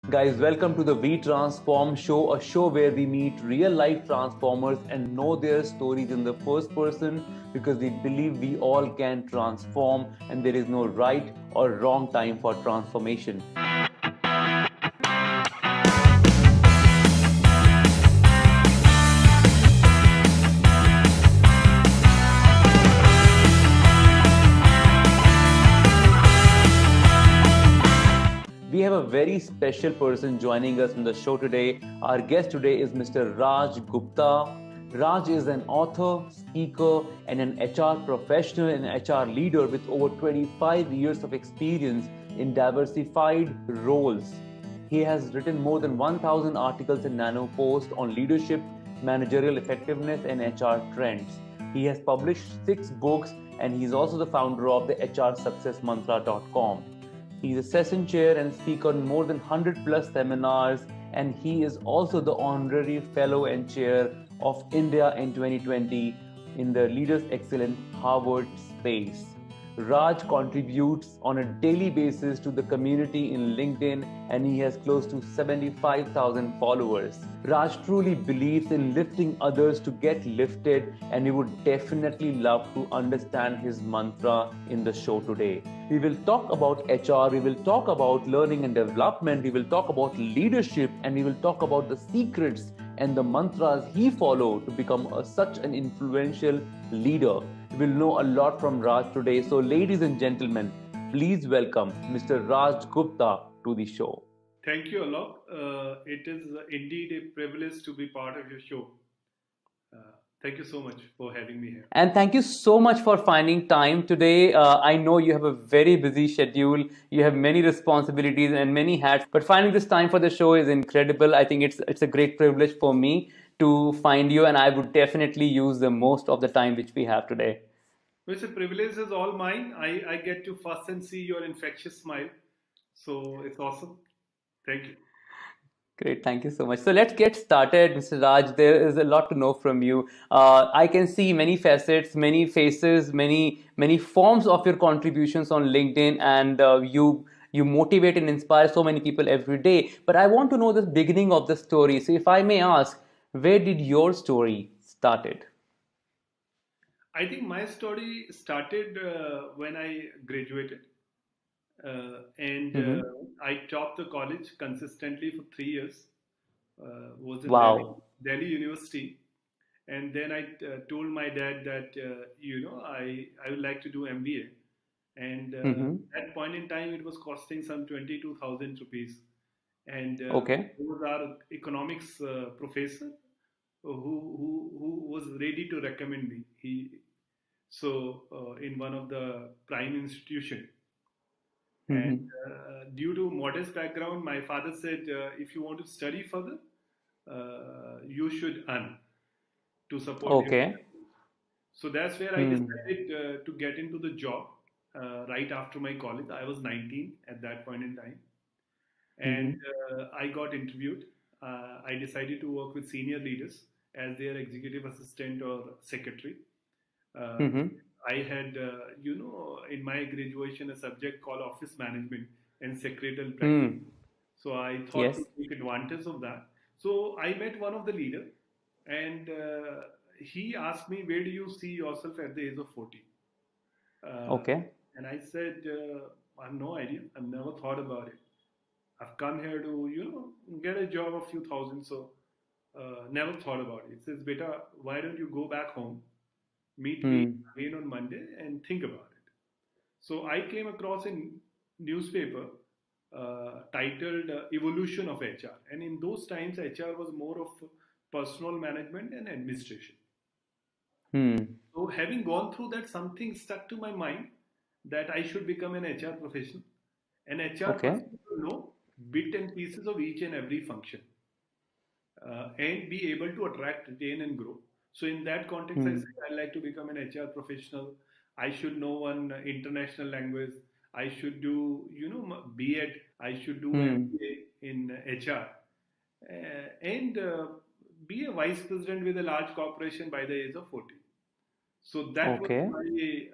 Guys, welcome to the We Transform show, a show where we meet real life transformers and know their stories in the first person because we believe we all can transform and there is no right or wrong time for transformation. We have a very special person joining us on the show today. Our guest today is Mr. Raj Gupta. Raj is an author, speaker, and an HR professional and HR leader with over 25 years of experience in diversified roles. He has written more than 1,000 articles in Nano Post on leadership, managerial effectiveness, and HR trends. He has published 6 books and he's also the founder of the HRSuccessMantra.com. He's a session chair and speaker on more than 100 plus seminars, and he is also the honorary fellow and chair of India in 2020 in the Leaders Excellence Harvard space. Raj contributes on a daily basis to the community in LinkedIn and he has close to 75,000 followers. Raj truly believes in lifting others to get lifted and we would definitely love to understand his mantra in the show today. We will talk about HR, we will talk about learning and development, we will talk about leadership, and we will talk about the secrets and the mantras he followed to become such an influential leader. We will know a lot from Raj today. So, ladies and gentlemen, please welcome Mr. Raj Gupta to the show. Thank you, Alok. It is indeed a privilege to be part of your show. Thank you so much for having me here. And thank you so much for finding time today. I know you have a very busy schedule. You have many responsibilities and many hats, but finding this time for the show is incredible. I think it's a great privilege for me to find you, and I would definitely use the most of the time which we have today. It's a privilege is all mine. I get to first and see your infectious smile. So it's awesome. Thank you. Great, thank you so much. So let's get started, Mr. Raj. There is a lot to know from you. I can see many facets, many faces, many forms of your contributions on LinkedIn, and you motivate and inspire so many people every day. But I want to know the beginning of the story. So if I may ask, where did your story started? I think my story started when I graduated. And Mm-hmm. I topped the college consistently for 3 years. Was in Wow. Delhi University, and then I told my dad that I would like to do MBA, and Mm-hmm. at that point in time it was costing some 22,000 rupees, and Okay. there was our economics professor who was ready to recommend me. In one of the prime institution. And Mm-hmm. due to modest background, my father said, if you want to study further, you should earn to support your Okay. family. So that's where I Hmm. decided to get into the job right after my college. I was 19 at that point in time. And Mm-hmm. I got interviewed. I decided to work with senior leaders as their executive assistant or secretary. Uh, Mm-hmm. I had, in my graduation, a subject called office management and secretarial practice. Hmm. So I thought Yes. to take advantage of that. So I met one of the leader, and he asked me, "Where do you see yourself at the age of 40?" Uh, Okay. and I said, "I have no idea. I've never thought about it. I've come here to, get a job of few thousand, so never thought about it." He says, "Beta, why don't you go back home, meet me Hmm. again on Monday, and think about it?" So I came across a newspaper titled Evolution of HR. And in those times, HR was more of personal management and administration. Hmm. So having gone through that, something stuck to my mind that I should become an HR professional. An HR Okay. person to know bit and pieces of each and every function and be able to attract, retain, and grow. So in that context, I Hmm. said I like to become an HR professional. I should know one international language. I should do, B.Ed. I should do Hmm. MBA in HR, and be a vice president with a large corporation by the age of 40. So that was Okay. my,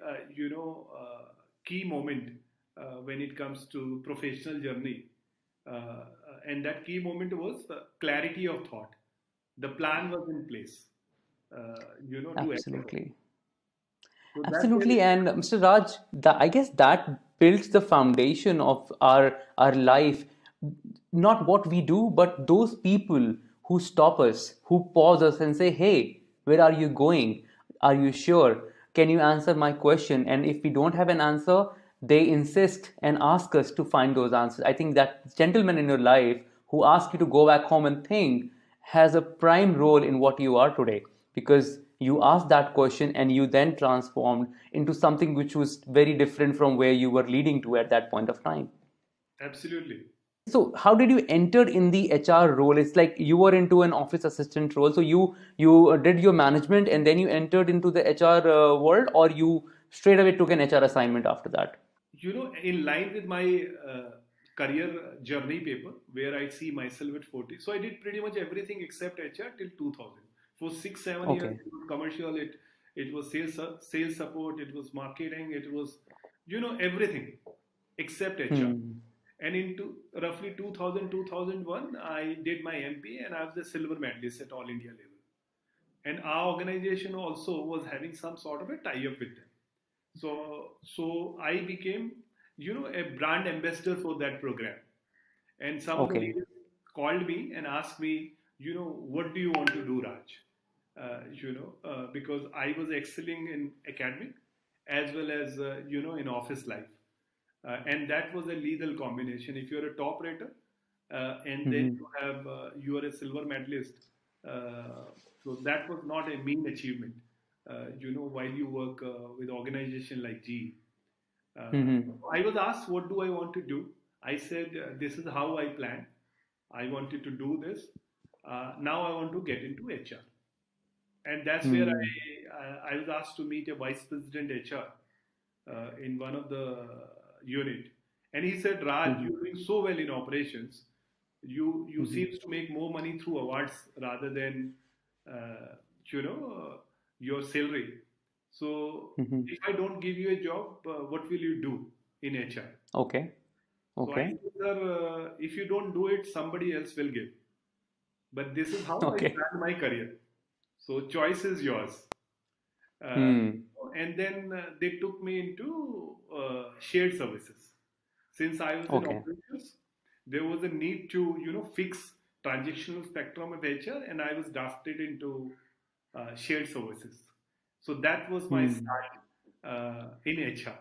key moment when it comes to professional journey. Uh, and that key moment was clarity of thought. The plan was in place, to execute. Absolutely. So that's where Absolutely. And Mr. Raj, I guess that builds the foundation of our life. Not what we do, but those people who stop us, who pause us and say, hey, where are you going? Are you sure? Can you answer my question? And if we don't have an answer, they insist and ask us to find those answers. I think that gentleman in your life who asked you to go back home and think has a prime role in what you are today, because you asked that question and you then transformed into something which was very different from where you were leading to at that point of time. absolutely. So how did you enter in the HR role? It's like you were into an office assistant role. So you did your management and then you entered into the HR world, or you straight away took an HR assignment after that? In line with my career journey paper, where I see myself at 40. So I did pretty much everything except HR till 2000. For 6 7 years, Okay. it was commercial. It was sales support. It was marketing. It was, everything except HR. Hmm. And into roughly 2000 2001, I did my MBA and I was a silver medalist at All India level. And our organization also was having some sort of a tie-up with them. So I became, a brand ambassador for that program. And some of the Okay. leaders called me and asked me, what do you want to do, Raj? Because I was excelling in academic as well as, in office life. And that was a lethal combination. If you're a top rater, and then Hmm. you are a silver medalist, uh, so that was not a mean achievement. While you work with organization like GE. Hmm. I was asked, what do I want to do? I said, this is how I plan. I wanted to do this. Now I want to get into HR. And that's where Hmm. I was asked to meet a vice president HR in one of the unit. And he said, Raj, Hmm. you're doing so well in operations. You Hmm. seems to make more money through awards rather than uh, your salary. So Hmm. if I don't give you a job, what will you do in HR? Okay. So I Okay. said, sir, if you don't do it, somebody else will give. But this is how I Okay. planned my career. So choice is yours. Uh, Hmm. and then they took me into shared services. Since I was in Okay. operations, there was a need to fix transactional spectrum of HR, and I was drafted into shared services. So that was my Hmm. start in HR.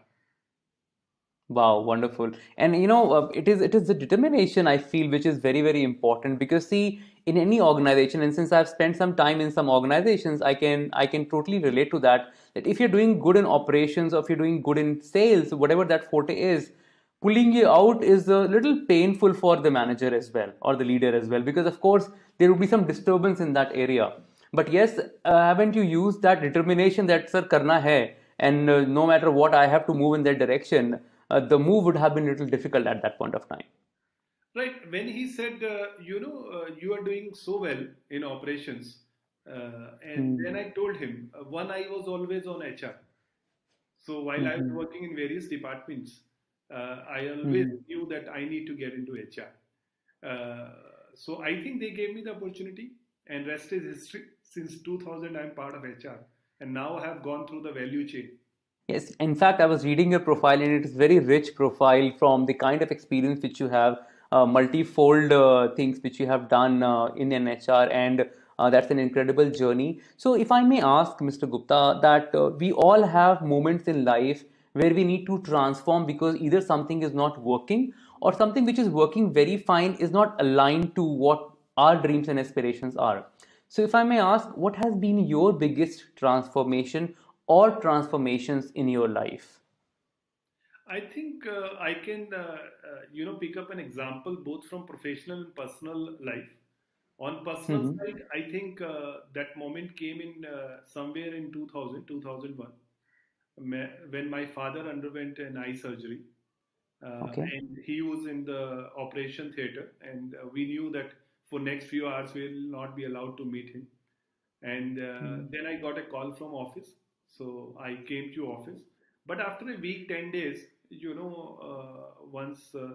Wow, wonderful. And it is the determination I feel which is very, very important, because see, in any organization, and since I've spent some time in some organizations, I can totally relate to that. That if you're doing good in operations, or if you're doing good in sales, whatever that forte is, pulling you out is a little painful for the manager as well, or the leader as well, because of course there will be some disturbance in that area. But yes, haven't you used that determination that sir karna hai, and no matter what I have to move in that direction, the move would have been a little difficult at that point of time. Right. When he said, you are doing so well in operations, and then Hmm. I told him, one, I was always on HR. So while I was Hmm. working in various departments, I always Hmm. knew that I need to get into HR. Uh, so I think they gave me the opportunity, and rest is history. Since 2000, I'm part of HR, and now I have gone through the value chain. Yes, in fact, I was reading your profile, and it is very rich profile from the kind of experience which you have, multifold things which you have done in NHR, and that's an incredible journey. So, if I may ask, Mr. Gupta, that we all have moments in life where we need to transform because either something is not working, or something which is working very fine is not aligned to what our dreams and aspirations are. So, if I may ask, what has been your biggest transformation or transformations in your life? I think I can, pick up an example both from professional and personal life. On personal Hmm. side, I think that moment came in somewhere in 2000, 2001, when my father underwent an eye surgery. Okay. And he was in the operation theater, and we knew that for next few hours we will not be allowed to meet him. And Hmm. then I got a call from office, so I came to office. But after a week, 10 days, once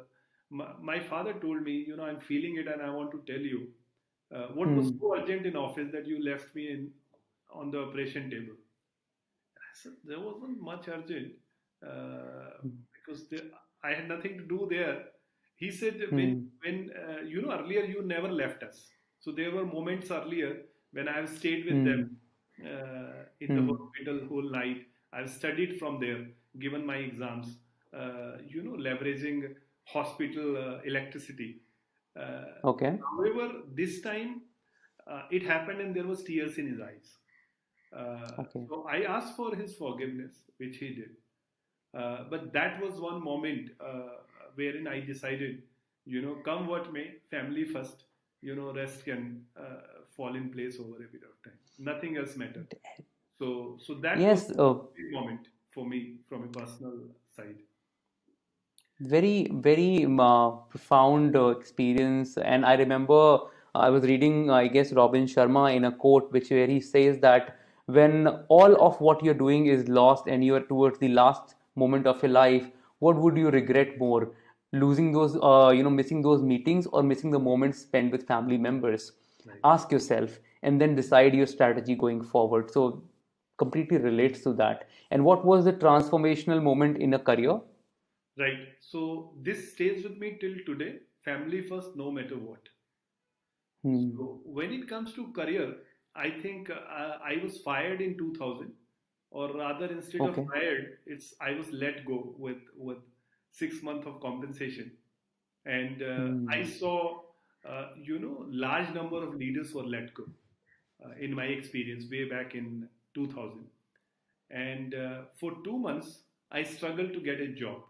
My father told me, I'm feeling it and I want to tell you what was Hmm. so urgent in office that you left me in on the operation table. I said, there wasn't much urgent because I had nothing to do there. He said, Hmm. when earlier you never left us. So there were moments earlier when I have stayed with them Hmm. in the Hmm. hospital whole night. I've studied from there, given my exams, leveraging hospital electricity. Okay. However, this time it happened and there was tears in his eyes. Okay. So I asked for his forgiveness, which he did. But that was one moment wherein I decided, come what may, family first, rest can fall in place over a bit of time. Nothing else mattered. So that was Yes. a big moment for me from a personal side. Very, very profound experience. And I remember I was reading, I guess, Robin Sharma in a quote which where he says that when all of what you're doing is lost and you're towards the last moment of your life, what would you regret more? Losing those, missing those meetings or missing the moments spent with family members? Right. Ask yourself and then decide your strategy going forward. So, completely relates to that. And what was the transformational moment in a career? Right. So this stays with me till today. Family first, no matter what. Hmm. So when it comes to career, I think I was fired in 2000, or rather, instead of Okay. fired, it's I was let go with 6 months of compensation, and I Hmm. saw large number of leaders were let go in my experience way back in 2000, and for 2 months I struggled to get a job,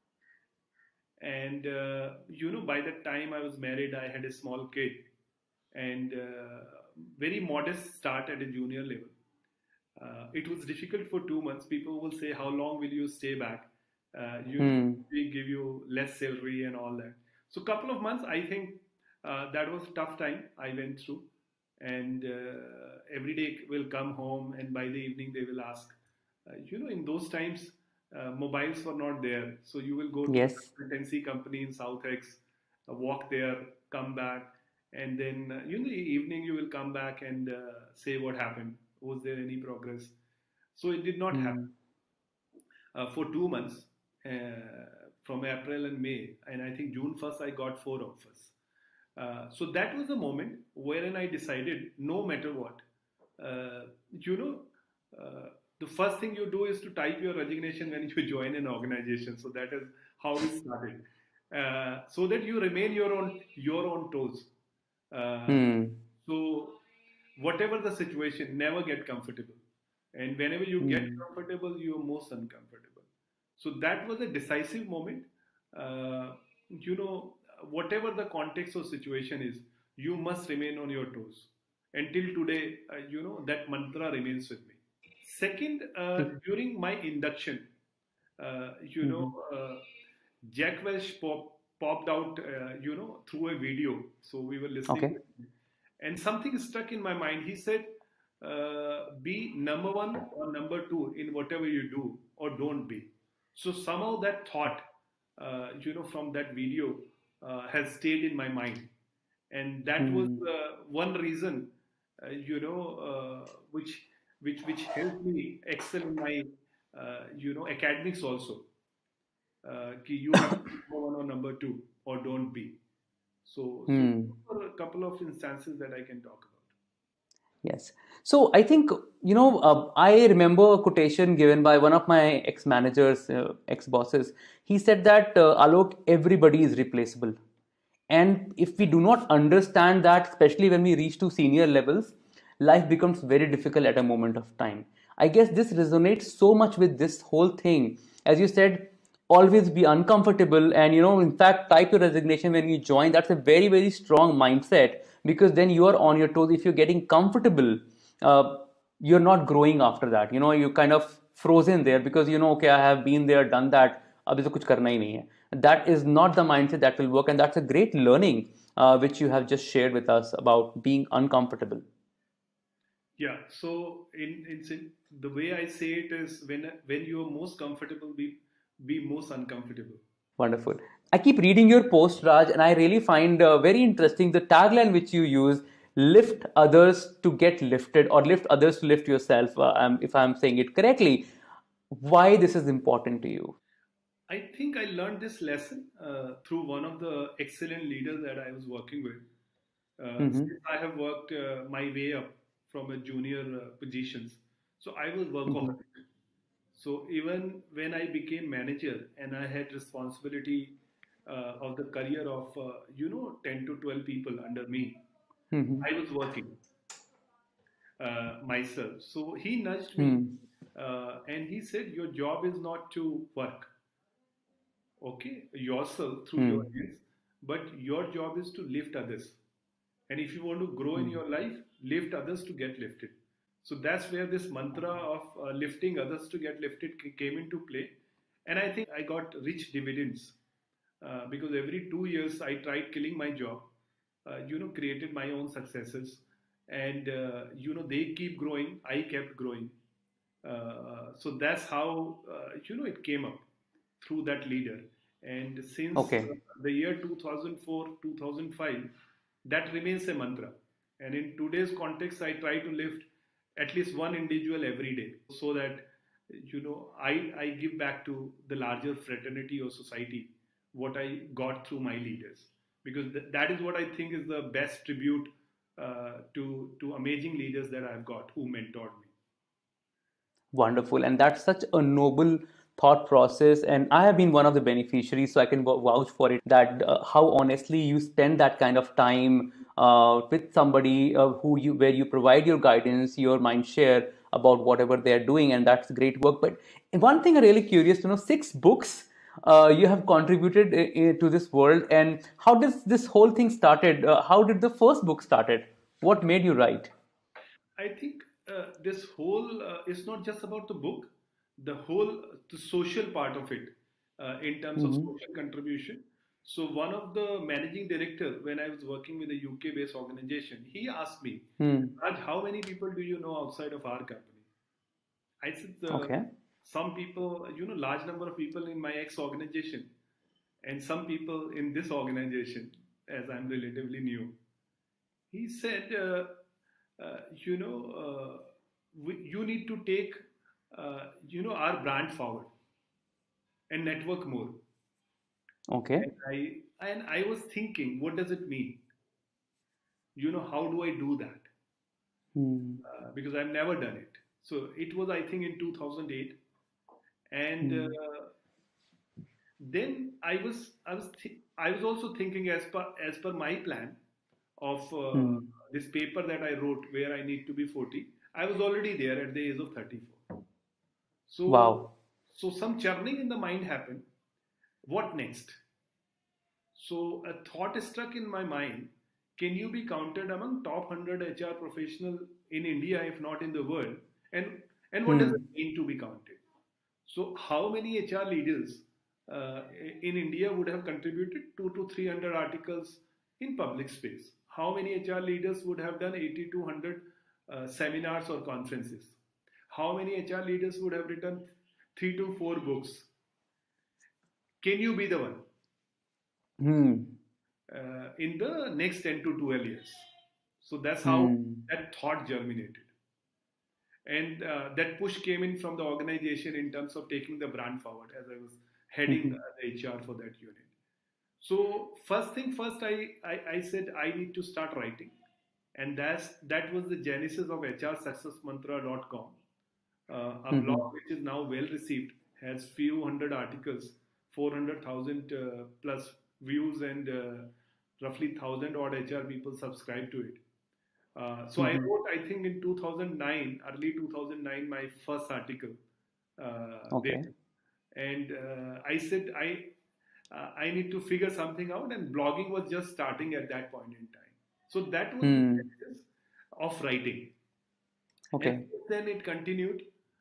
and by the time I was married, I had a small kid and very modest start at a junior level. It was difficult for 2 months. People will say, "How long will you stay back?" Hmm. We give you less salary and all that. So, couple of months, I think that was a tough time I went through. And every day will come home, and by the evening they will ask. In those times, mobiles were not there, so you will go to a Yes. consultancy company in Southex, walk there, come back, and then in the evening you will come back and say what happened. Was there any progress? So it did not happen Hmm. for 2 months, from April and May, and I think June 1st I got 4 offers. So that was the moment wherein I decided, no matter what, uh, you know, the first thing you do is to type your resignation when you join an organization. So that is how we started, so that you remain your own toes. Uh, Hmm. so whatever the situation, never get comfortable. And whenever you get Hmm. comfortable, you are most uncomfortable. So that was a decisive moment. Uh, you know, whatever the context or situation is, you must remain on your toes. Until today, that mantra remains with me. Second, during my induction, uh, you know, Hmm. uh, Jack Welch popped out, through a video. So we were listening to Okay. it. And something stuck in my mind. He said, be number one or number two in whatever you do, or don't be. So somehow that thought, from that video has stayed in my mind. And that was Hmm. one reason, which helped me excel in my, academics also. You have to be number one or number two, or don't be. So Hmm. those are a couple of instances that I can talk about. Yes. So I think, I remember a quotation given by one of my ex-managers, ex-bosses. He said that, Alok, everybody is replaceable. And if we do not understand that, especially when we reach to senior levels, life becomes very difficult at a moment of time. I guess this resonates so much with this whole thing. As you said, always be uncomfortable and, in fact, type your resignation when you join. That's a very, very strong mindset because then you are on your toes. If you're getting comfortable, uh, you're not growing after that. You're kind of frozen there because, okay, I have been there, done that. अभी तो कुछ करना ही नहीं है. That is not the mindset that will work, and that's a great learning which you have just shared with us about being uncomfortable. Yeah. So the way I say it is, when you are most comfortable, be most uncomfortable. Wonderful. I keep reading your post, Raj, and I really find very interesting the tagline which you use: "Lift others to get lifted," or "Lift others to lift yourself." If I'm saying it correctly, why this is important to you? I think I learned this lesson through one of the excellent leaders that I was working with. Mm-hmm. Since I have worked my way up from a junior positions, so I was Mm-hmm. workaholic. So even when I became manager and I had responsibility of the career of 10 to 12 people under me, Mm-hmm. I was working myself. So he nudged me Hmm. and he said, "Your job is not to work, okay, yourself through your Hmm. hands, but your job is to lift others. And if you want to grow in Hmm. your life, lift others to get lifted." So that's where this mantra of lifting others to get lifted came into play. And I think I got rich dividends because every 2 years I tried killing my job, created my own successes. And, they keep growing, I kept growing. So that's how it came up through that leader. And since Okay. the year 2004 2005, that remains a mantra. And in today's context, I try to lift at least one individual every day, so that I give back to the larger fraternity or society what I got through my leaders, because that is what I think is the best tribute to amazing leaders that I've got who mentored me. Wonderful. And that's such a noble thought process. And I have been one of the beneficiaries, so I can vouch for it that how honestly you spend that kind of time with somebody where you provide your guidance, your mind share about whatever they're doing. And that's great work. But one thing I'm really curious to know: 6 books you have contributed to this world. And how does this whole thing started? How did the first book started? What made you write? I think this whole is not just about the book, the social part of it in terms of Mm-hmm. social contribution. So one of the managing director when I was working with a UK based organization, he asked me, Hmm. "Raj, how many people do you know outside of our company?" I said, Okay. some people, large number of people in my ex organization, and some people in this organization, as I'm relatively new. He said, you know, you need to take, our brand forward and network more. Okay. And I was thinking, what does it mean? How do I do that? Hmm. Because I've never done it. So it was, I think, in 2008, and Hmm. then I was also thinking as per my plan of Hmm. this paper that I wrote where I need to be 40. I was already there at the age of 34. So, Wow. so some churning in the mind happened. What next? So a thought struck in my mind. Can you be counted among top 100 HR professional in India, if not in the world? And what does it Hmm. mean to be counted? So how many HR leaders uh, in India would have contributed 2 to 300 articles in public space? How many HR leaders would have done 80 to 100 seminars or conferences? How many HR leaders would have written 3 to 4 books? Can you be the one Hmm. in the next 10 to 12 years? So that's how Hmm. that thought germinated. And that push came in from the organization in terms of taking the brand forward as I was heading Hmm. the HR for that unit. So first thing first, I said I need to start writing, and that was the genesis of hrsuccessmantra.com, a blog Hmm. which is now well received, has few hundred articles, 400,000 plus views, and roughly 1,000 odd HR people subscribe to it. So I Hmm. wrote, I think in 2009, early 2009, my first article there, Okay. and I said I need to figure something out, and blogging was just starting at that point in time. So that was the Hmm. genesis of writing, and Okay. then it continued.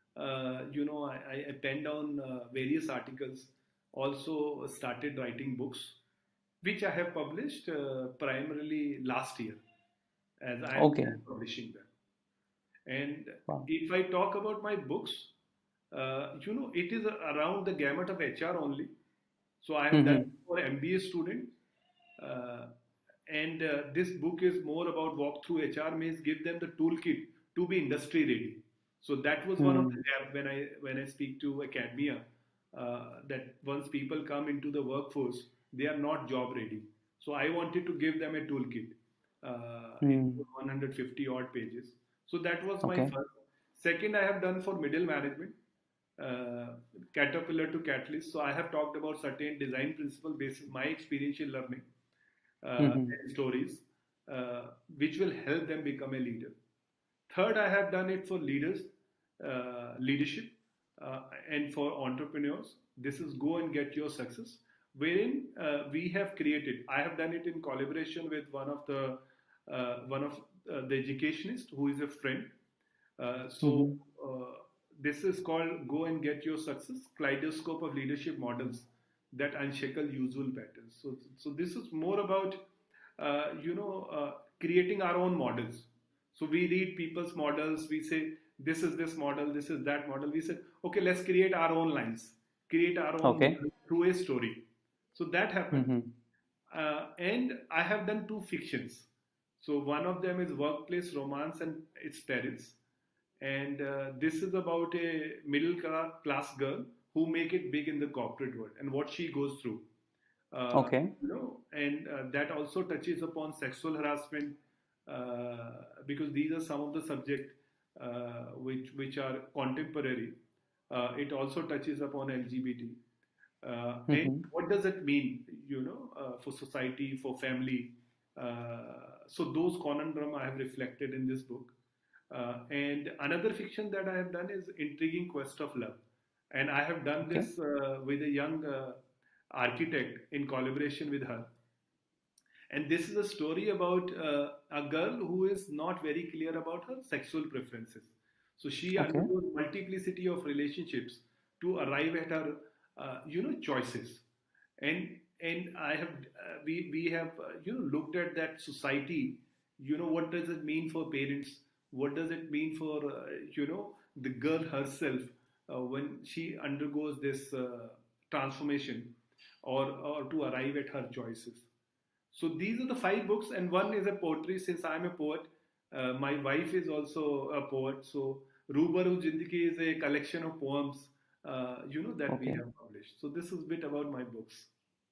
I penned down various articles, also started writing books, which I have published primarily last year, as I am Okay. publishing them. And Wow. if I talk about my books, it is around the gamut of HR only. So I have done Mm-hmm. it for MBA student, uh, and this book is more about walk through HR means give them the toolkit to be industry ready. So that was one of the gap when I speak to academia, that once people come into the workforce, they are not job ready. So I wanted to give them a toolkit in Mm. 150 odd pages. So that was my Okay. first. Second, I have done for middle management, uh, Caterpillar to Catalyst. So I have talked about certain design principle based on my experiential learning Mm-hmm. and stories, which will help them become a leader. Third, I have done it for leaders, leadership, uh, and for entrepreneurs. This is go and get your success, wherein we have created. I have done it in collaboration with one of the educationist who is a friend. So Mm-hmm. uh, this is called Go and Get Your Success, Kaleidoscope of Leadership Models that unshackle usual patterns. So this is more about creating our own models. So we read people's models, we say this is this model, this is that model. We say okay, let's create our own lines, create our own Okay. model through a story. So that happened, Mm-hmm. and I have done two fictions. So one of them is Workplace Romance and its Parents, and this is about a middle class girl who make it big in the corporate world and what she goes through. Uh, Okay. and that also touches upon sexual harassment, because these are some of the subjects which are contemporary. It also touches upon LGBT. And Mm-hmm. what does it mean, for society, for family? So those conundrum I have reflected in this book. And another fiction that I have done is Intriguing Quest of Love. And I have done Okay. this with a young architect in collaboration with her. And this is a story about a girl who is not very clear about her sexual preferences. So she Okay. undergoes multiplicity of relationships to arrive at her, choices. And I have we have looked at that society. What does it mean for parents? What does it mean for the girl herself when she undergoes this transformation, or to arrive at her choices? So these are the five books, and one is a poetry. Since I'm a poet, my wife is also a poet. So Rubaru Jindagi is a collection of poems, that we Okay. have published. So this is a bit about my books.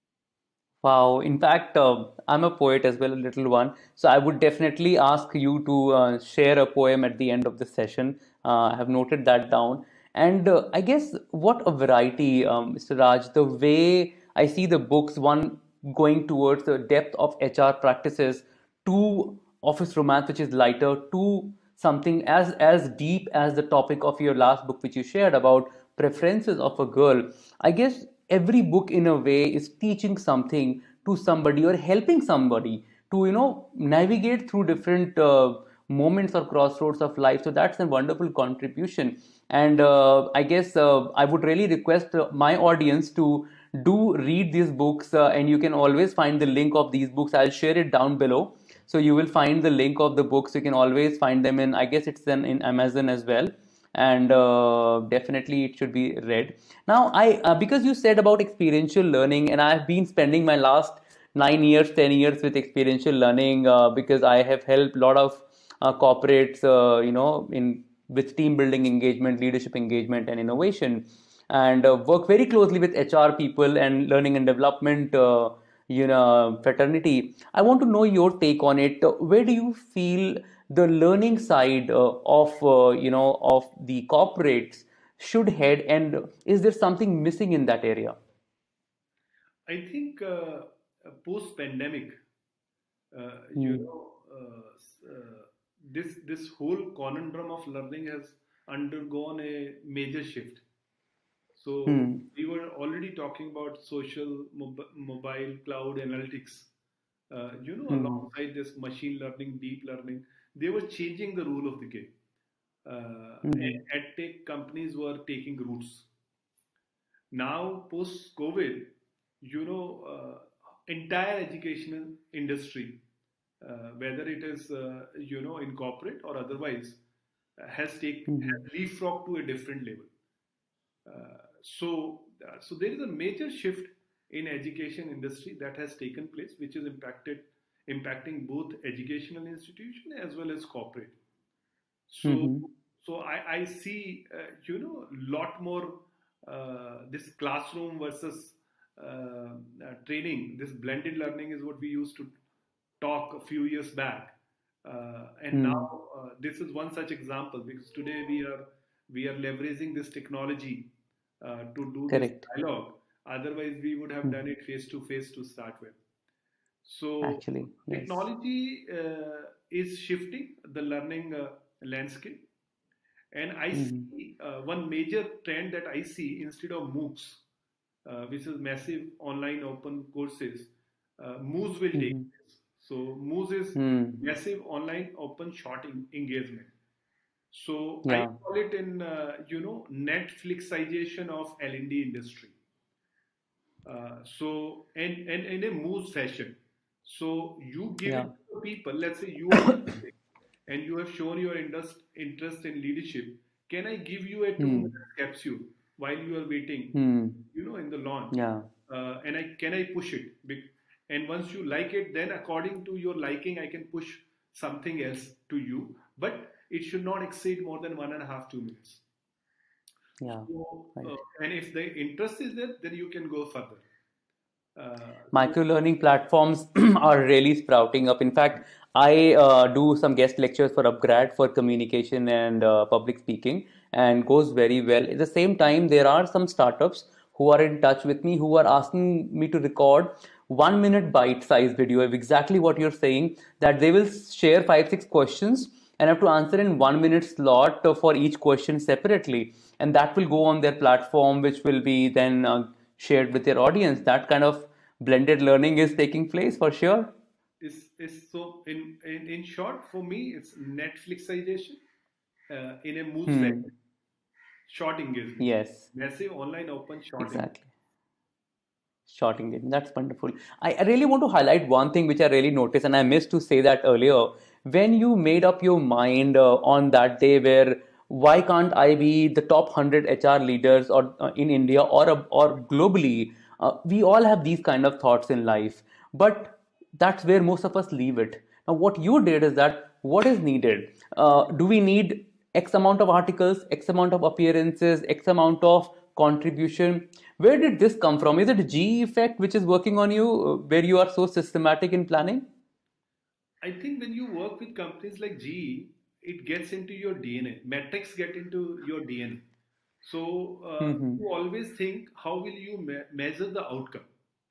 Wow. In fact, I'm a poet as well, a little one. So I would definitely ask you to share a poem at the end of the session. I have noted that down. And I guess what a variety, Mr. Raj. The way I see the books, one going towards the depth of HR practices, to office romance, which is lighter, to something as deep as the topic of your last book, which you shared about preferences of a girl. I guess every book in a way is teaching something to somebody or helping somebody to navigate through different moments or crossroads of life. So that's a wonderful contribution. And I guess I would really request my audience to do read these books, and you can always find the link of these books. I'll share it down below, so you will find the link of the books. You can always find them in, I guess it's then in Amazon as well. And definitely it should be read. Now I because you said about experiential learning, and I've been spending my last 9 years 10 years with experiential learning, because I have helped a lot of corporates, in with team building engagement, leadership engagement, and innovation, and work very closely with HR people and learning and development, fraternity. I want to know your take on it. Where do you feel the learning side of the corporates should head, and is there something missing in that area? I think post-pandemic, Hmm. this whole conundrum of learning has undergone a major shift. So Hmm. we were already talking about social, mobile, cloud analytics. Hmm. Alongside this machine learning, deep learning, they were changing the rule of the game. Hmm. And tech companies were taking roots. Now, post COVID, entire educational industry, whether it is in corporate or otherwise, Hmm. has leapfrogged to a different level. So there is a major shift in education industry that has taken place, which is impacting both educational institution as well as corporate. So, Mm-hmm. I see, lot more this classroom versus training. This blended learning is what we used to talk a few years back, and Hmm. now this is one such example because today we are leveraging this technology to do this Correct. dialogue. Otherwise, we would have Hmm. done it face to face to start with. So Actually, yes. technology is shifting the learning landscape, and I Mm-hmm. see one major trend that I see instead of MOOCs, which is massive online open courses, MOOCs will take Mm-hmm. place. So MOOCs is Hmm. massive online open short engagement. So I Yeah. call it in Netflixization of L&D industry. And in a mood session, so you give it Yeah. to people. Let's say you are marketing and you have shown your interest in leadership. Can I give you a 2 minute Hmm. capsule while you are waiting, Hmm. in the launch? Yeah. And can I push it? And once you like it, then according to your liking, I can push something else to you. But it should not exceed more than 1.5, 2 minutes. Yeah. So, Right. and if the interest is there, then you can go further. So Micro learning platforms are really sprouting up. In fact, I do some guest lectures for upgrad for communication and public speaking, and goes very well. At the same time, there are some startups who are in touch with me who are asking me to record 1 minute bite-sized video of exactly what you're saying. That they will share 5 6 questions and have to answer in 1 minute slot for each question separately, and that will go on their platform, which will be then shared with their audience. That kind of blended learning is taking place for sure. is so in short for me, it's Netflixization in a mood Hmm. segment, short engagement, Yes, massive online open short engagement. exactly. Short engagement. That's wonderful. I really want to highlight one thing which I really noticed, and I missed to say that earlier. When you made up your mind on that day, where why can't I be the top 100 HR leaders or in India or globally? We all have these kind of thoughts in life, but that's where most of us leave it. Now, what you did is that what is needed? Do we need X amount of articles, X amount of appearances, X amount of contribution? Where did this come from? Is it GE effect which is working on you, where you are so systematic in planning? I think when you work with companies like GE, it gets into your DNA. Metrics get into your DNA. So Mm-hmm. you always think, how will you measure the outcome?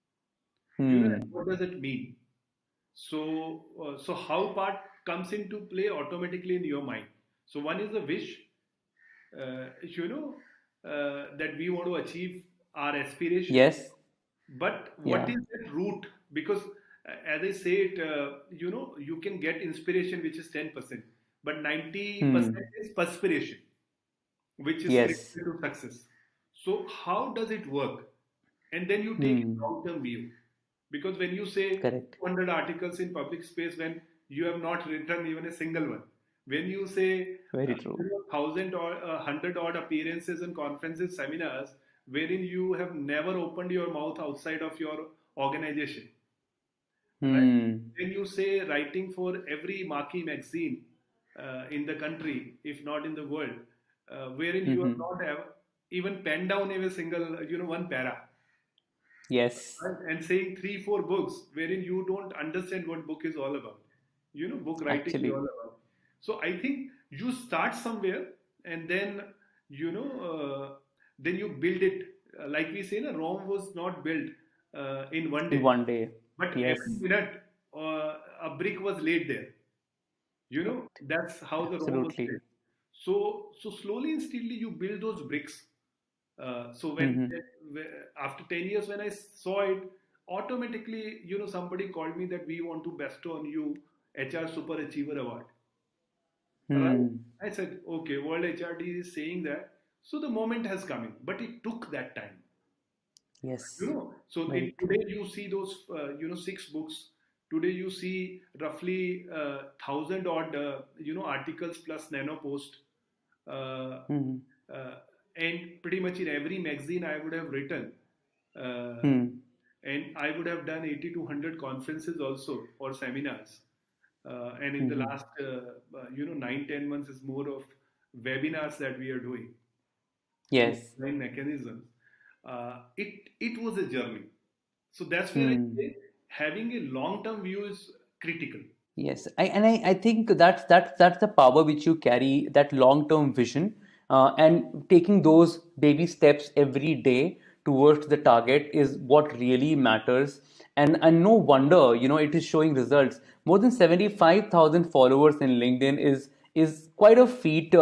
Hmm. What does it mean? So how part comes into play automatically in your mind. So one is the wish, that we want to achieve our aspiration. Yes. But what Yeah. is that root? Because as I say it, you can get inspiration, which is 10%, but 90% Hmm. is perspiration, which is Yes. critical to success. So how does it work? And then you take a Hmm. long-term view. Because when you say Correct. 200 articles in public space, when you have not written even a single one, when you say Very true. 1,000 or 100 odd appearances in conferences, seminars, wherein you have never opened your mouth outside of your organization, right? Hmm. When you say writing for every marquee magazine in the country, if not in the world, wherein you have Mm-hmm. not have even penned down even a single, one para, Yes. right? And saying 3 4 books wherein you don't understand what book is all about. Book writing is all Actually. about. So I think you start somewhere, and then you know then you build it. Like we say, Rome was not built in one In day, one day. but every Yes. minute a brick was laid there. Correct. That's how the Rome was Absolutely. built. So slowly and steadily you build those bricks. So Mm-hmm. after 10 years when I saw it, automatically, somebody called me that we want to bestow on you HR Super Achiever Award. Right? Hmm. I said, okay, World HRD is saying that. So the moment has come in, but it took that time. Yes. So Very true. today you see those, 6 books. Today you see roughly 1,000 odd, articles plus nano post. Uh, Mm-hmm. uh, and pretty much in every magazine I would have written. Uh, Hmm. and I would have done 80 to 100 conferences also or seminars. And in the Hmm. last, 9, 10 months is more of webinars that we are doing through Yes. online mechanisms. It was a journey. So that's where I Hmm. say having a long-term view is critical. Yes, I think that's the power which you carry, that long-term vision, and taking those baby steps every day towards the target is what really matters. And no wonder, it is showing results. More than 75,000 followers in LinkedIn is quite a feat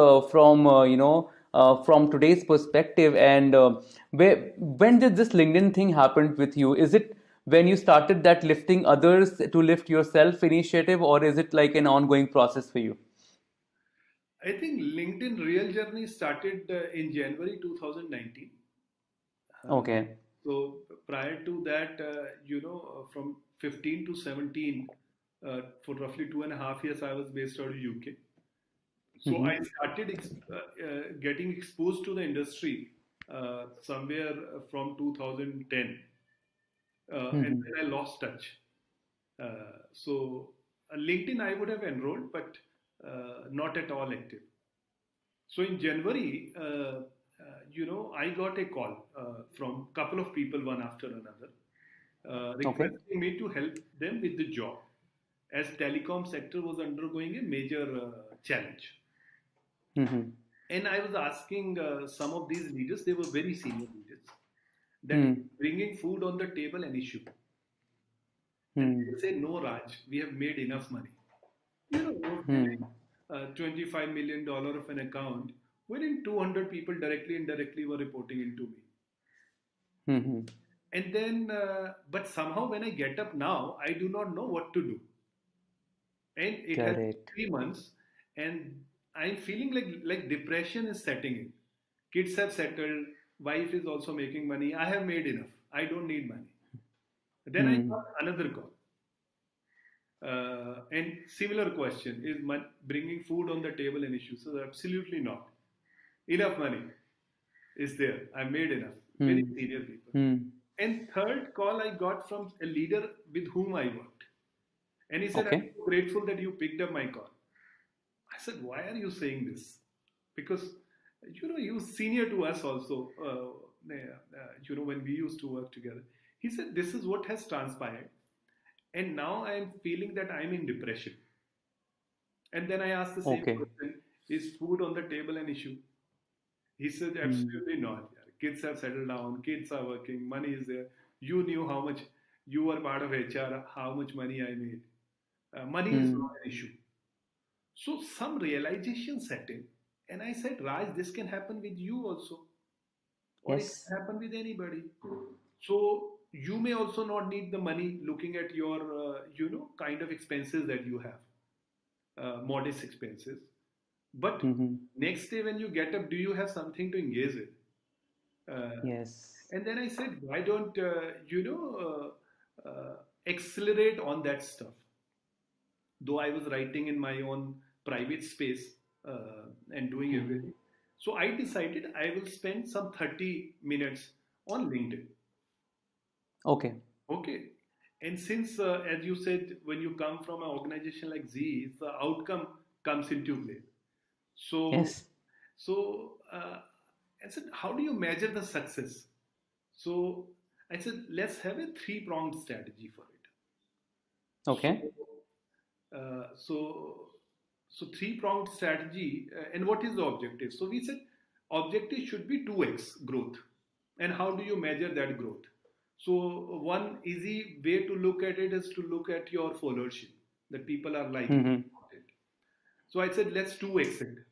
from today's perspective. And when did this LinkedIn thing happen with you? Is it when you started that lifting others to lift yourself initiative, or is it like an ongoing process for you? I think LinkedIn real journey started in January 2019. Uh, Okay. so prior to that, from 15 to 17, for roughly 2.5 years, I was based out of UK. So I Mm-hmm. started getting exposed to the industry somewhere from 2010, and Mm-hmm. then I lost touch. So LinkedIn I would have enrolled, but not at all active. So in January, I got a call from a couple of people, one after another, Okay. requesting me to help them with the job, as telecom sector was undergoing a major challenge. Mm-hmm. And I was asking some of these leaders, they were very senior leaders, that Mm-hmm. bringing food on the table an issue. And Mm-hmm. they say, no, Raj, we have made enough money. Not Mm-hmm. having $25 million of an account, wherein 200 people directly, indirectly were reporting into me. Mm-hmm. And then, but somehow when I get up now, I do not know what to do. And it has been Correct. 3 months, and I'm feeling like depression is setting in. Kids have settled, wife is also making money. I have made enough. I don't need money. Then I Mm-hmm. got another call. And similar question is bringing food on the table an issue? So absolutely not. Enough money is there. I made enough. Very senior people. Mm-hmm. And third call I got from a leader with whom I worked. And he said, I'm Okay. so grateful that you picked up my call. I said, why are you saying this? Because, he was senior to us also, when we used to work together. He said, this is what has transpired. And now I am feeling that I'm in depression. And then I asked the same Okay. question, is food on the table an issue? He said, Mm-hmm. absolutely not. Kids have settled down, kids are working, money is there. You knew how much you were part of HR, how much money I made. Money is not an issue. So some realization set in. And I said, Raj, this can happen with you also, or it Yes. can happen with anybody. So you may also not need the money looking at your, kind of expenses that you have, modest expenses. But Mm-hmm. next day when you get up, do you have something to engage with? Uh, Yes. and then I said, why don't accelerate on that stuff? Though I was writing in my own private space and doing Mm-hmm. everything. So I decided I will spend some 30 minutes on LinkedIn. Okay. Okay. And since, as you said, when you come from an organization like Z, the outcome comes into play. So, Yes. so I said, how do you measure the success? So I said, let's have a three-pronged strategy for it. So, Okay. uh, so, so three-pronged strategy, and what is the objective? So we said objective should be 2x growth. And how do you measure that growth? So one easy way to look at it is to look at your followership, that people are liking Mm-hmm. it. So I said, let's 2x it.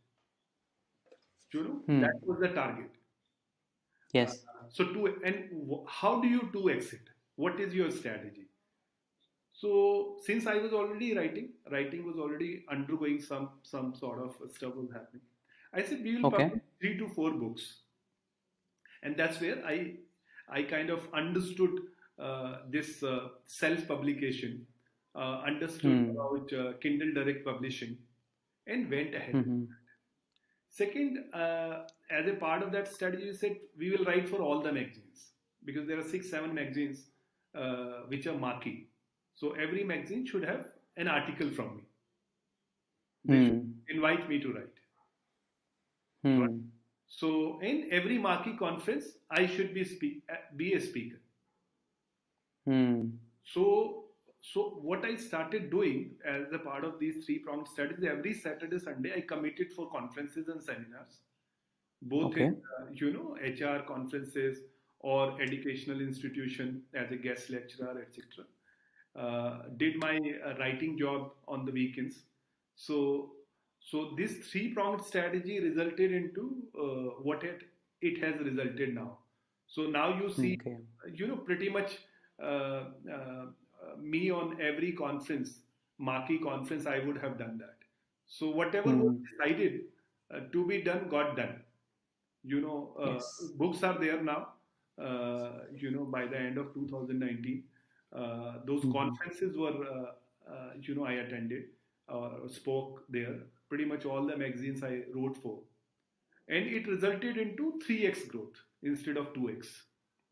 That Hmm. was the target. Uh, Yes. so how do you 2x it? What is your strategy? So since I was already writing was already undergoing some sort of stuff was happening. I said we will Okay. publish 3 to 4 books, and that's where I kind of understood this self publication, understood Hmm. about Kindle Direct Publishing, and went ahead with. Mm-hmm. Second, as a part of that strategy, we said we will write for all the magazines because there are 6, 7 magazines which are marquee. So every magazine should have an article from me. They should Hmm. invite me to write. Right. Hmm. So in every marquee conference, I should be a speaker. Hmm. So, so what I started doing as a part of these three-pronged studies, every Saturday, Sunday, I committed for conferences and seminars, both in Okay. HR conferences or educational institution as a guest lecturer, etc. Did my writing job on the weekends. So, so this three-pronged strategy resulted into what it has resulted now. So now you see, Okay. pretty much uh, uh, me on every conference, marquee conference, I would have done that. So whatever was Hmm. decided to be done got done. You know, Yes. books are there now. By the end of 2019, those Hmm. conferences were, I attended or spoke there. Pretty much all the magazines I wrote for, and it resulted into 3x growth instead of 2x.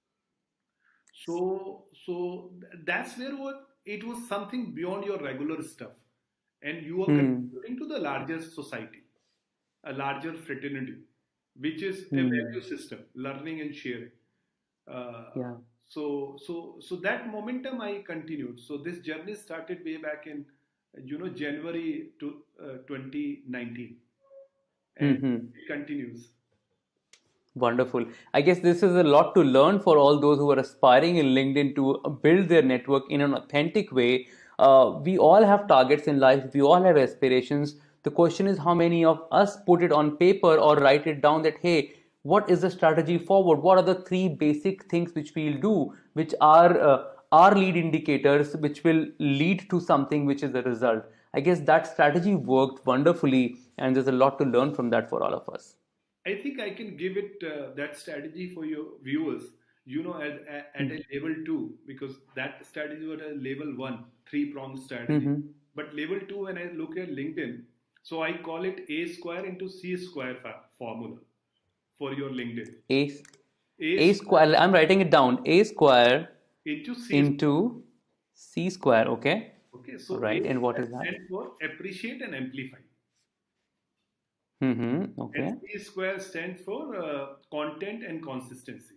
So that's where it was something beyond your regular stuff, and you are Hmm. contributing to the larger society, a larger fraternity, which is a Hmm. value system, learning and sharing. Uh, Yeah. so that momentum I continued. So this journey started way back in, January to 2019, and Hmm. it continues. Wonderful. I guess this is a lot to learn for all those who are aspiring in LinkedIn to build their network in an authentic way. We all have targets in life, we all have aspirations. The question is how many of us put it on paper or write it down that, hey, what is the strategy forward? What are the three basic things which we'll do, which are our lead indicators, which will lead to something which is the result? I guess that strategy worked wonderfully, and there's a lot to learn from that for all of us. I think I can give it that strategy for your viewers, at a level two, because that strategy was a level one, three-pronged strategy. Mm-hmm. But level two, when I look at LinkedIn, so I call it A square into C square formula for your LinkedIn. A, A A square square, I'm writing it down. A square into C square. into C square. Okay. Okay, All so A right. And what square is that? stands for appreciate and amplify, Mm-hmm. and Okay. C square stands for content and consistency.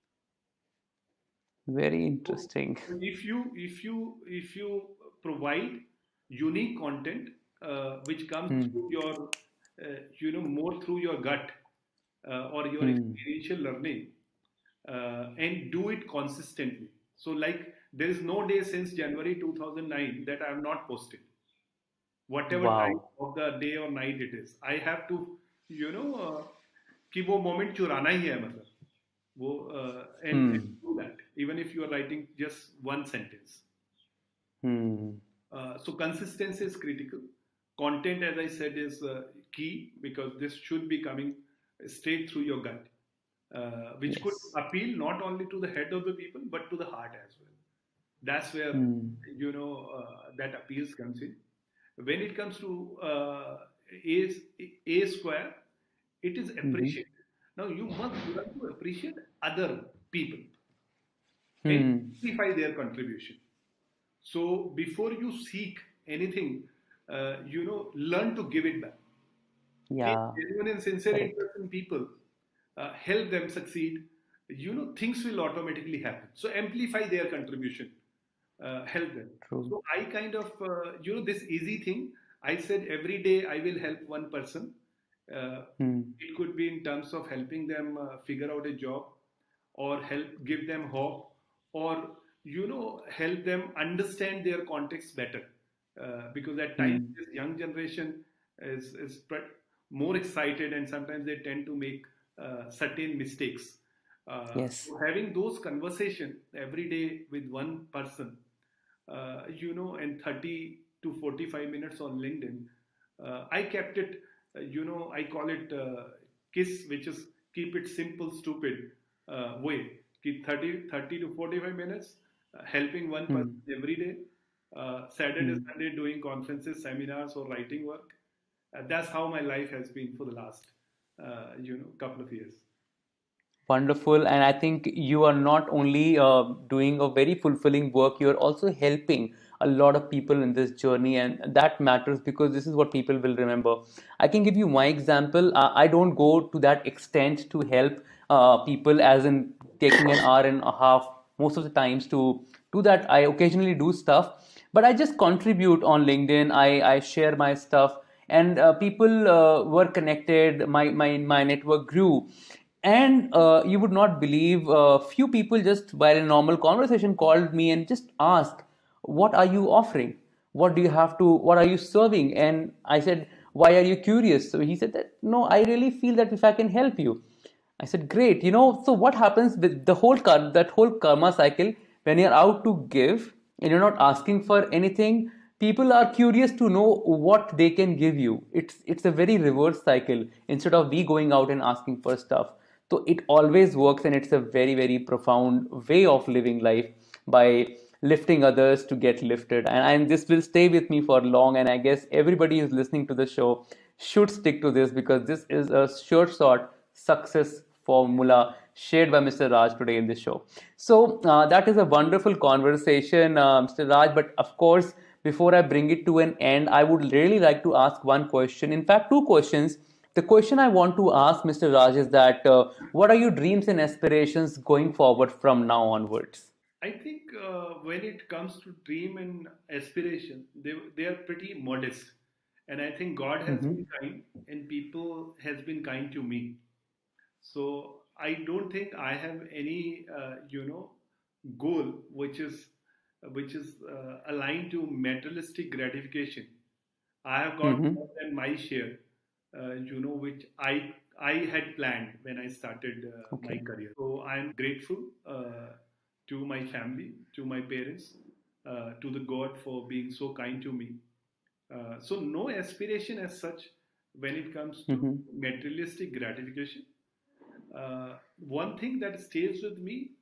Very So interesting. if you provide unique content which comes Hmm. through your more through your gut or your Hmm. experiential learning, and do it consistently. So like there is no day since January 2009 that I have not posted, whatever time Wow. of the day or night it is. I have to कि वो moment चुराना ही है, मतलब वो and Hmm. do that even if you are writing just one sentence. Hmm. So consistency is critical. Content, as I said, is key, because this should be coming straight through your gut, which could Yes. appeal not only to the head of the people but to the heart as well. That's where Hmm. that appeals comes in. When it comes to a a square, it is Mm-hmm. appreciated. Now you must learn to appreciate other people and Hmm. amplify their contribution. So before you seek anything, learn to give it back. Take Yeah. genuine and sincere Correct. interest in people, help them succeed. Things will automatically happen. So amplify their contribution, help them. True. So I kind of, this easy thing. I said every day I will help one person. Uh, Hmm. it could be in terms of helping them figure out a job, or help give them hope, or help them understand their context better, because at times Hmm. this young generation is more excited, and sometimes they tend to make certain mistakes. Yes. So having those conversation every day with one person, and 30 to 45 minutes on LinkedIn, I kept it, I call it KISS, which is keep it simple, stupid way. Keep 30 to 45 minutes helping one person Hmm. every day. Saturday, Hmm. Sunday doing conferences, seminars, or writing work. That's how my life has been for the last, couple of years. Wonderful. And I think you are not only doing a very fulfilling work, you're also helping a lot of people in this journey. And that matters because this is what people will remember. I can give you my example. I don't go to that extent to help people, as in taking an hour and a half most of the times to do that. I occasionally do stuff, but I just contribute on LinkedIn. I share my stuff, and people were connected. My network grew, and you would not believe, few people just while in normal conversation called me and just asked, what are you offering, what do you have to, what are you serving? And I said, why are you curious? So he said that, no, I really feel that if I can help you. I said, great. So what happens with that whole karma cycle, when you're out to give and you're not asking for anything, people are curious to know what they can give you. It's a very reverse cycle instead of we going out and asking for stuff. So it always works, and it's a very, very profound way of living life by lifting others to get lifted. And this will stay with me for long. And I guess everybody who's listening to the show should stick to this, because this is a short success formula shared by Mr. Raj today in this show. So that is a wonderful conversation, Mr. Raj. But of course, before I bring it to an end, I would really like to ask one question. In fact, two questions. The question I want to ask Mr. Raj is that what are your dreams and aspirations going forward from now onwards? I think when it comes to dream and aspiration, they are pretty modest, and I think God has Mm-hmm. been kind, and people has been kind to me. So I don't think I have any goal which is aligned to materialistic gratification. I have got Mm-hmm. more than my share, which I had planned when I started my Okay. career. So I'm grateful to my family, to my parents, to the God for being so kind to me. So no aspiration as such when it comes to Mm-hmm. materialistic gratification. One thing that stays with me,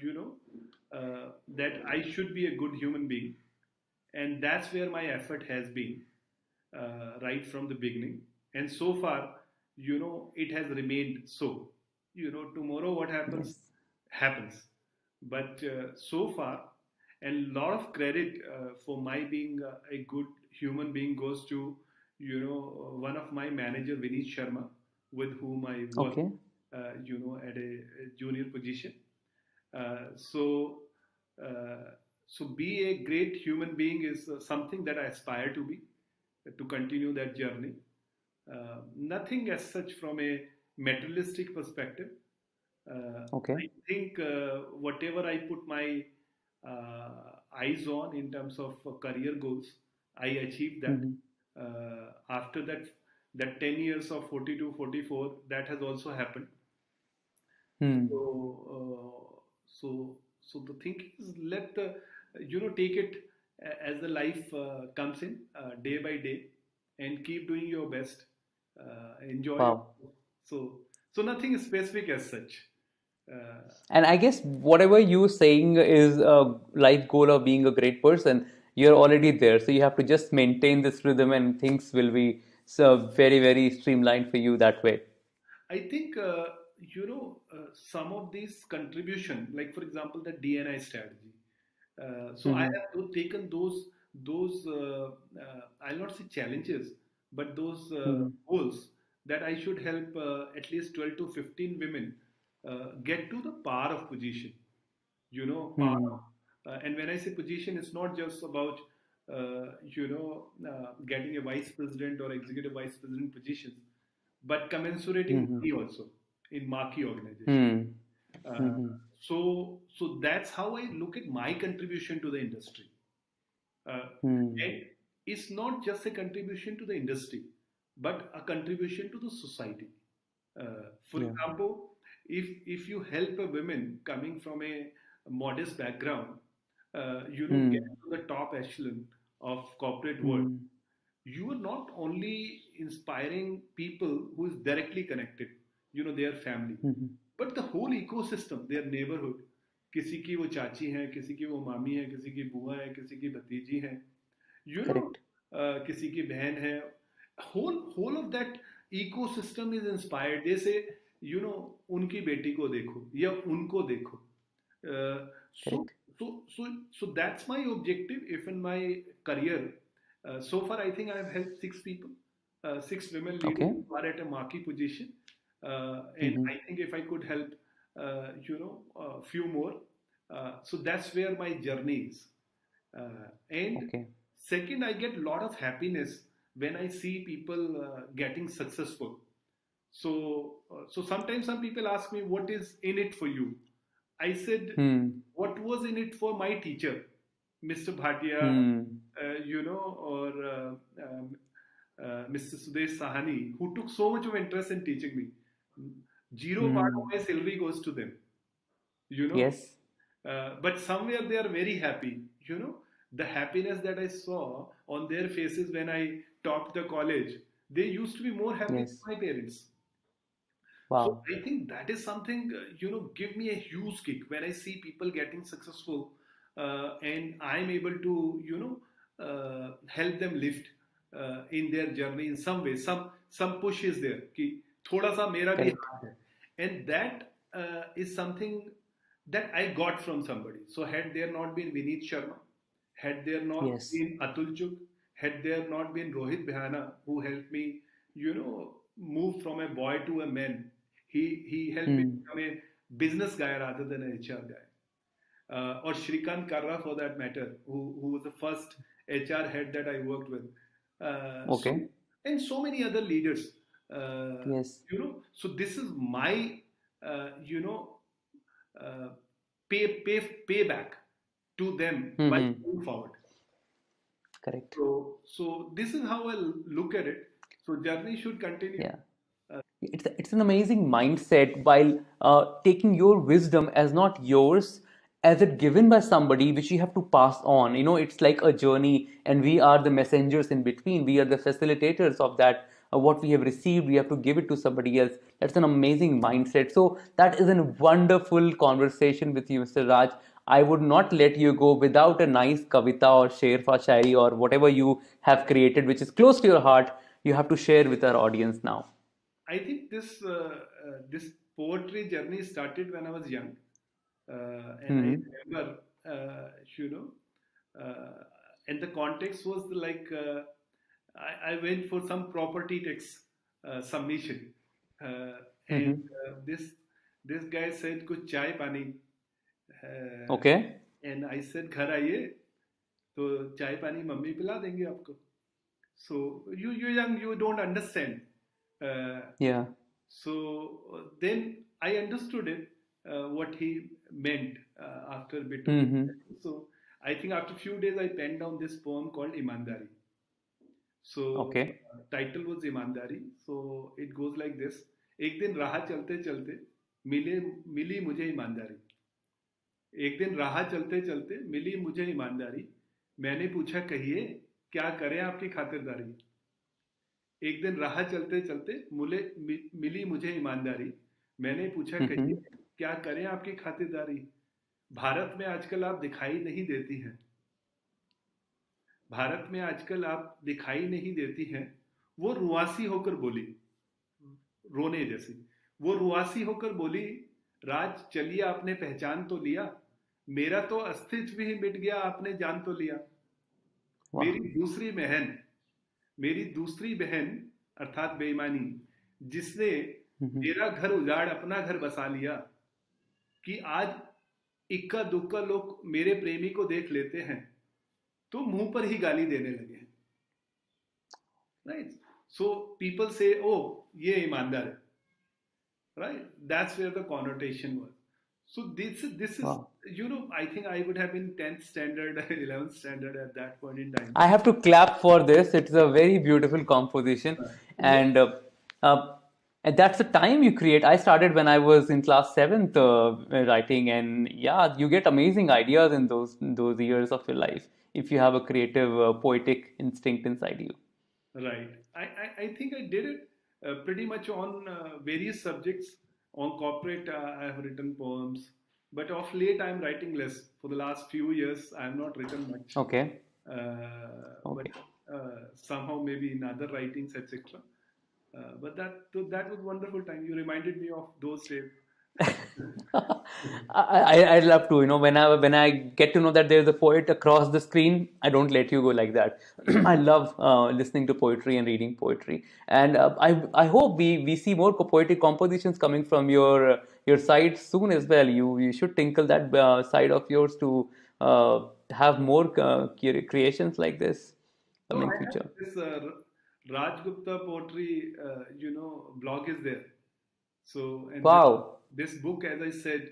that I should be a good human being, and that's where my effort has been right from the beginning. And so far, it has remained so. Tomorrow what happens Yes. happens, but so far, and a lot of credit for my being a good human being goes to one of my manager, Vineet Sharma, with whom I work Okay. at a junior position. So, uh, so be a great human being is something that I aspire to be, to continue that journey. Nothing as such from a materialistic perspective. Okay. I think whatever I put my eyes on in terms of career goals, I achieved that. Mm-hmm. After that 10 years of 42, 44, that has also happened. Hmm. So the thing is, let the take it as the life comes in day by day, and keep doing your best. Enjoy your Wow. so nothing specific as such. Uh, And I guess whatever you're saying is a life goal of being a great person, you're already there. So you have to just maintain this rhythm, and things will be so very, very streamlined for you that way. I think some of these contribution, like for example, the DNI strategy. So I Mm-hmm. have taken those I'll not say challenges, but those Mm-hmm. goals that I should help at least 12 to 15 women get to the power of position. Power. Mm-hmm. And when I say position, it's not just about getting a vice president or executive vice president positions, but commensurating Mm-hmm. money also in marquee organization. Mm-hmm. Uh, so that's how I look at my contribution to the industry. Mm-hmm. And it's not just a contribution to the industry, but a contribution to the society. For Yeah. example, if you help a woman coming from a modest background, get Mm-hmm. to the top echelon of corporate world, Mm-hmm. you are not only inspiring people who is directly connected, their family, Mm-hmm. but the whole ecosystem, their neighborhood. किसी की वो चाची हैं, किसी की वो मामी है, किसी की बुआ है, किसी की भतीजी है, you know Correct. किसी की बहन है. Whole of that ecosystem is inspired. They say उनकी बेटी को देखो या उनको देखो. So Correct. so that's my objective. If in my career, so far I think I have helped 6 people, 6 women leaders Okay. who are at a marquee position, and Mm-hmm. I think if I could help, a few more, so that's where my journey is. And Okay. second, I get a lot of happiness when I see people getting successful. So sometimes some people ask me, what is in it for you? I said, Hmm. what was in it for my teacher, Mr. Bhatia, Hmm. or Mr. Sudesh Sahani, who took so much of interest in teaching me. Zero part of Hmm. my salary goes to them, you know. Yes. But somewhere they are very happy, The happiness that I saw on their faces when I topped the college, they used to be more happy than Yes. my parents. So Wow. I think that is something, give me a huge kick when I see people getting successful, and I'm able to, help them lift in their journey in some way. Some push is there कि थोड़ा सा मेरा भी Correct. हाथ है, and that is something that I got from somebody. So had there not been Vineet Sharma, had there not Yes. been Atul Chugh, had there not been Rohit Bihana, who helped me, move from a boy to a man. He helped me Hmm. become a business guy rather than an HR guy. Or Shrikant Karra, for that matter, who was the first HR head that I worked with. So Okay. and so many other leaders. Yes. So this is my, uh, payback to them by Hmm. moving forward. Correct. So this is how I look at it. So journey should continue. Yeah. It's an amazing mindset while taking your wisdom as not yours, as it given by somebody which you have to pass on. It's like a journey, and we are the messengers in between. We are the facilitators of that. What we have received, we have to give it to somebody else. That's an amazing mindset. So that is a wonderful conversation with you, Mr. Raj. I would not let you go without a nice kavita or sher fa shairi or whatever you have created, which is close to your heart. You have to share with our audience now. I think this poetry journey started when I was young, and I Hmm. remember, and the context was like, I went for some property tax submission, and Hmm. this guy said, "कुछ चाय पानी," uh, Okay. and I said, "घर आइए, तो चाय पानी mummy पिला देंगे आपको." So you young, you don't understand. Uh, Yeah. so then I understood it, what he meant after a bit of Hmm. discussion. So I think after a few days I penned down this poem called Imandari. So Okay. title was ईमानदारी. So it goes like this. एक दिन राह चलते चलते मिले मिली मुझे ईमानदारी. एक दिन राह चलते चलते मिली मुझे ईमानदारी. मैंने पूछा कहिए क्या करें आपकी खातिरदारी. एक दिन राह चलते चलते मिली मुझे ईमानदारी. मैंने पूछा कहिए Hmm. क्या करें आपकी खातिरदारी. भारत में आजकल आप दिखाई नहीं देती हैं. भारत में आजकल आप दिखाई नहीं देती हैं. वो रुआसी होकर बोली, रोने जैसी. वो रुआसी होकर बोली, राज चलिए आपने पहचान तो लिया. मेरा तो अस्तित्व ही मिट गया आपने जान तो लिया. Wow. मेरी दूसरी बहन मेरी दूसरी बहन अर्थात बेईमानी, जिसने Hmm. मेरा घर उजाड़ अपना घर बसा लिया, कि आज इक्का दुक्का लोग मेरे प्रेमी को देख लेते हैं तो मुंह पर ही गाली देने लगे हैं. राइट. सो पीपल से ओ ये ईमानदार है. Right. That's where the connotation was. So this is, Wow. I think I would have been 10th standard, 11th standard at that point in time. I have to clap for this. It's a very beautiful composition, Yeah. uh, and that's the time you create. I started when I was in class seventh writing, and yeah, you get amazing ideas in those years of your life if you have a creative, poetic instinct inside you. Right. I think I did it pretty much on various subjects. On corporate, I have written poems, but of late I'm writing less. For the last few years, I have not written much. Okay. But Okay. somehow maybe in other writings, etc. But that was wonderful time. You reminded me of those days. I love to, when I get to know that there's a poet across the screen, I don't let you go like that. I love listening to poetry and reading poetry, and I hope we see more poetic compositions coming from your side soon as well. You should tinkle that side of yours to have more creations like this No, coming I have future. this Raj Gupta poetry, blog is there. So, and Wow. this book, as I said,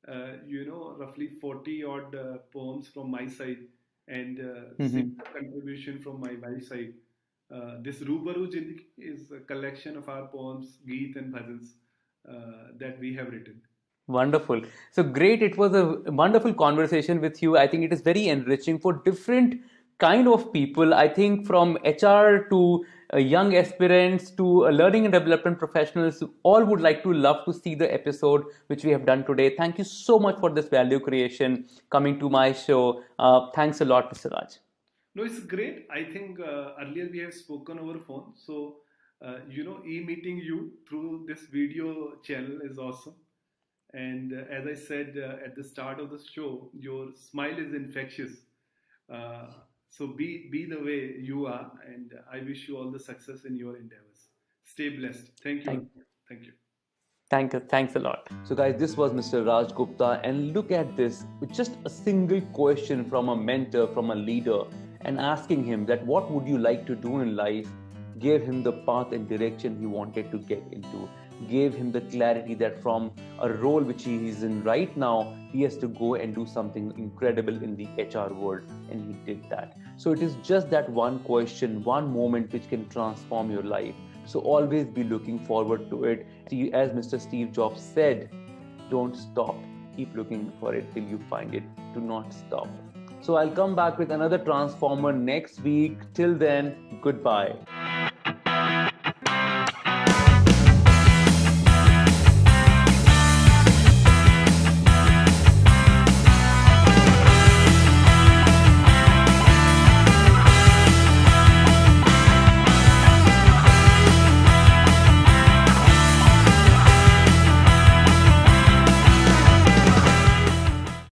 roughly 40 odd poems from my side and Hmm. similar contribution from my wife's side. This Rubaru Jindagi is a collection of our poems, Geet and Bhajans that we have written. Wonderful. So great. It was a wonderful conversation with you. I think it is very enriching for different kind of people. I think from HR to young aspirants to learning and development professionals, all would like to love to see the episode which we have done today. Thank you so much for this value creation coming to my show. Thanks a lot, Mr. Raj. No, it's great. I think earlier we have spoken over phone. So, e-meeting you through this video channel is awesome. And as I said at the start of the show, your smile is infectious. Uh, so be the way you are, and I wish you all the success in your endeavors. Stay blessed. Thank you. Thank Thank you. Thank you. Thanks a lot. So, guys, this was Mr. Raj Gupta, and look at this with just a single question from a mentor, from a leader, and asking him that what would you like to do in life, gave him the path and direction he wanted to get into, gave him the clarity that from a role which he is in right now, he has to go and do something incredible in the HR world, and he did that. So, it is just that one question, one moment which can transform your life. So always be looking forward to it. As Mr. Steve Jobs said, don't stop. Keep looking for it till you find it. Do not stop. So I'll come back with another transformer next week. Till then, goodbye.